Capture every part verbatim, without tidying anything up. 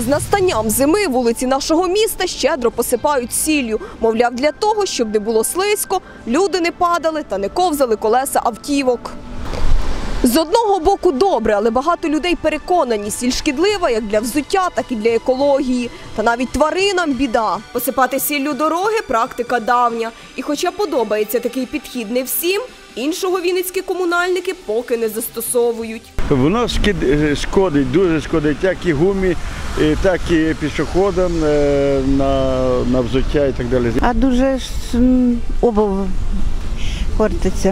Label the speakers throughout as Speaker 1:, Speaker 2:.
Speaker 1: З настанням зими вулиці нашого міста щедро посипають сіллю. Мовляв, для того, щоб не було слизько, люди не падали та не ковзали колеса автівок. З одного боку добре, але багато людей переконані, сіль шкідлива як для взуття, так і для екології. Та навіть тваринам біда. Посипати сіллю дороги – практика давня. І хоча подобається такий підхід не всім, іншого вінницькі комунальники поки не застосовують.
Speaker 2: Воно шкодить, дуже шкодить як і гумі, так і пішоходам на, на взуття і так далі.
Speaker 3: А дуже ж обув портиться.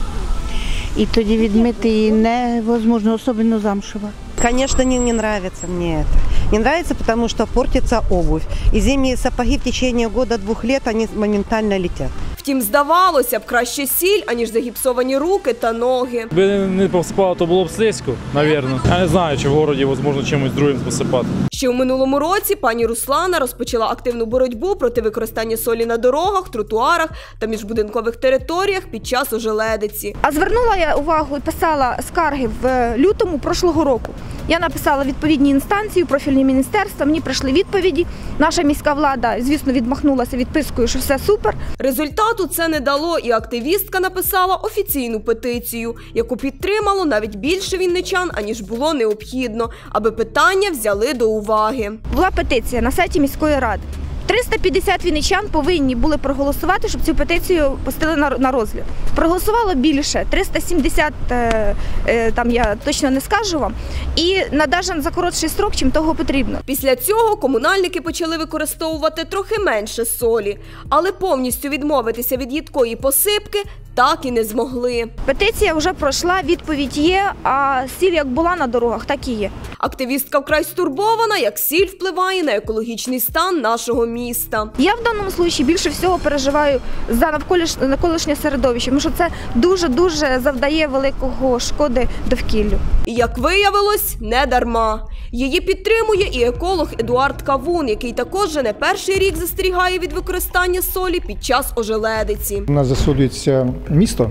Speaker 3: И тоді відмити її невозможно, особенно замшево.
Speaker 4: Конечно, не, не нравится мне это. Не нравится, потому что портится обувь. И зимние сапоги в течение года-двух лет, они моментально летят.
Speaker 1: Втім, здавалося б, краще сіль, аніж загіпсовані руки та ноги.
Speaker 5: Якби не посипало, то було б слизько, мабуть. Я не знаю, чи в місті, можливо, чимось другим посипати.
Speaker 1: Ще у минулому році пані Руслана розпочала активну боротьбу проти використання солі на дорогах, тротуарах та міжбудинкових територіях під час ожеледиці.
Speaker 6: А звернула я увагу і писала скарги в лютому прошлого року. Я написала відповідні інстанції, профільні міністерства, мені прийшли відповіді. Наша міська влада, звісно, відмахнулася відпискою, що все супер.
Speaker 1: Результату це не дало, і активістка написала офіційну петицію, яку підтримало навіть більше вінничан, аніж було необхідно, аби питання взяли до уваги.
Speaker 6: Була петиція на сайті міської ради. триста п'ятдесят вінничан повинні були проголосувати, щоб цю петицію пустили на розгляд. Проголосувало більше, триста сімдесят, там я точно не скажу вам, і навіть за коротший строк, чим того потрібно.
Speaker 1: Після цього комунальники почали використовувати трохи менше солі, але повністю відмовитися від їдкої посипки так і не змогли.
Speaker 6: Петиція вже пройшла, відповідь є, а сіль як була на дорогах, так і є.
Speaker 1: Активістка вкрай стурбована, як сіль впливає на екологічний стан нашого міста.
Speaker 6: Я в даному випадку більше всього переживаю за навколишнє середовище, тому що це дуже-дуже завдає великого шкоди довкіллю.
Speaker 1: І як виявилось, не дарма. Її підтримує і еколог Едуард Кавун, який також вже не перший рік застерігає від використання солі під час ожеледиці.
Speaker 7: У нас засолюється місто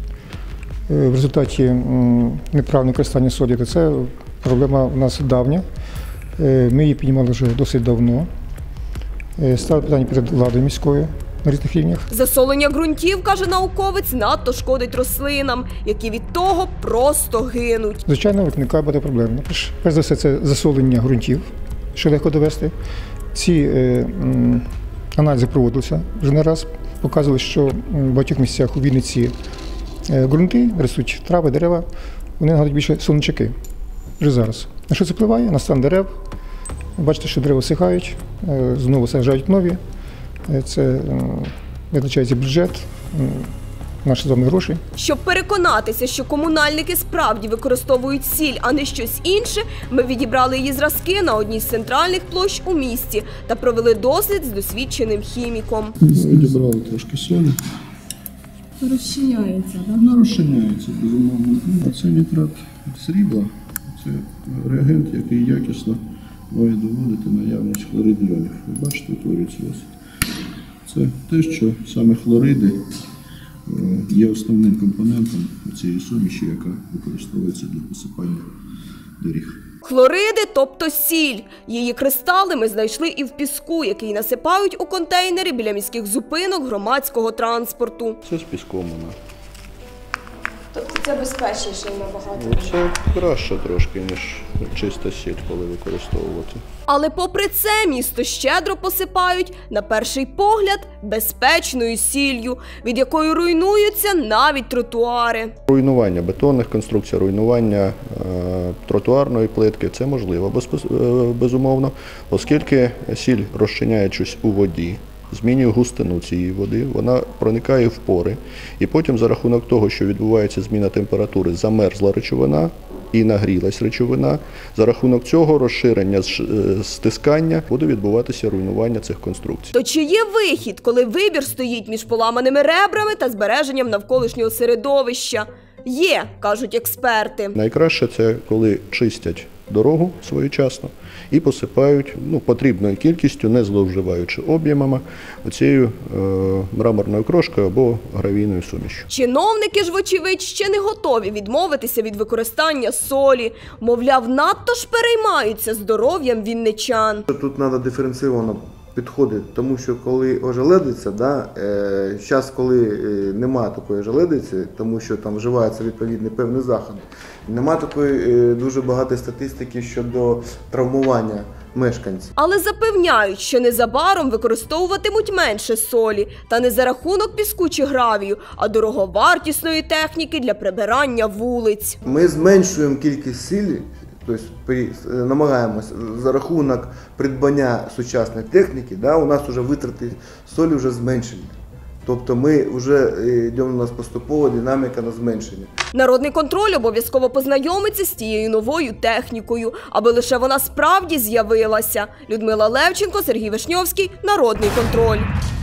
Speaker 7: в результаті неправильного використання солі. Це проблема у нас давня. Ми її піднімали вже досить давно. Ставили питання перед владою міською на різних рівнях.
Speaker 1: Засолення ґрунтів, каже науковець, надто шкодить рослинам, які від того просто гинуть.
Speaker 7: Звичайно, виникає багато проблем. Перш за все, це засолення ґрунтів, що легко довести. Ці е, м, аналізи проводилися вже не раз. Показували, що в багатьох місцях у Вінниці е, ґрунти, ростуть трави, дерева, вони нагадують більше солончаки вже зараз. На що це впливає? На стан дерев. Бачите, що дерева всихають, е, знову саджають нові. Е, це е, витрачається бюджет, е, наші з вами гроші.
Speaker 1: Щоб переконатися, що комунальники справді використовують сіль, а не щось інше, ми відібрали її зразки на одній з центральних площ у місті та провели дослід з досвідченим хіміком.
Speaker 8: Відібрали трошки солі.
Speaker 9: Розчиняється, так?
Speaker 8: Вона розчиняється, безумовно. А це нітрат срібла, це реагент, який якісно має доводити наявність хлоридів. Ви бачите, утворюється ось. Це те, що саме хлориди є основним компонентом цієї суміші, яка використовується для посипання доріг.
Speaker 1: Хлориди, тобто сіль. Її кристали ми знайшли і в піску, який насипають у контейнери біля міських зупинок громадського транспорту.
Speaker 8: Це з піском вона.
Speaker 1: Тобто це безпечніше набагато?
Speaker 8: Це краще трошки, ніж чиста сіль, коли використовувати.
Speaker 1: Але попри це місто щедро посипають, на перший погляд, безпечною сіллю, від якої руйнуються навіть тротуари.
Speaker 8: Руйнування бетонних конструкцій, руйнування е, тротуарної плитки – це можливо, без, е, безумовно, оскільки сіль, розчиняючись у воді, змінює густину цієї води, вона проникає в пори, і потім за рахунок того, що відбувається зміна температури, замерзла речовина і нагрілась речовина, за рахунок цього розширення, стискання, буде відбуватися руйнування цих конструкцій.
Speaker 1: То чи є вихід, коли вибір стоїть між поламаними ребрами та збереженням навколишнього середовища? Є, кажуть експерти.
Speaker 8: Найкраще це, коли чистять дорогу своєчасно і посипають ну, потрібною кількістю, не зловживаючи об'ємами, оцією е, мраморною крошкою або гравійною сумішю.
Speaker 1: Чиновники ж, вочевидь, ще не готові відмовитися від використання солі. Мовляв, надто ж переймаються здоров'ям вінничан.
Speaker 9: Тут треба диференційовано підходити, тому що коли ожеледиця, да, е, зараз, коли е, немає такої ожеледиці, тому що там вживаються відповідні певні заходи, немає такої е, дуже багатої статистики щодо травмування мешканців.
Speaker 1: Але запевняють, що незабаром використовуватимуть менше солі, та не за рахунок піску чи гравію, а дороговартісної техніки для прибирання вулиць.
Speaker 9: Ми зменшуємо кількість сілі, тобто при, намагаємося за рахунок придбання сучасної техніки, да, у нас вже витрати солі вже зменшені. Тобто ми вже йдемо, у нас поступова динаміка на зменшення.
Speaker 1: Народний контроль обов'язково познайомиться з тією новою технікою, аби лише вона справді з'явилася. Людмила Левченко, Сергій Вишньовський, Народний контроль.